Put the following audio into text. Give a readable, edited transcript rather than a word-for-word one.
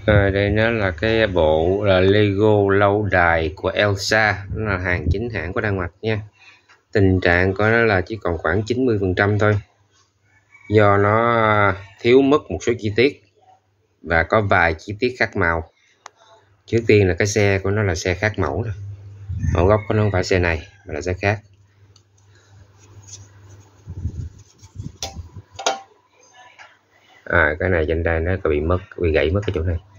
Đây nó là cái bộ là Lego lâu đài của Elsa, nó là hàng chính hãng của Đan Mạch nha. Tình trạng của nó là chỉ còn khoảng 90% thôi, do nó thiếu mất một số chi tiết và có vài chi tiết khác màu. Trước tiên là cái xe của nó là xe khác mẫu nè, mẫu gốc của nó không phải xe này mà là xe khác. Cái này trên đây nó bị gãy mất cái chỗ này.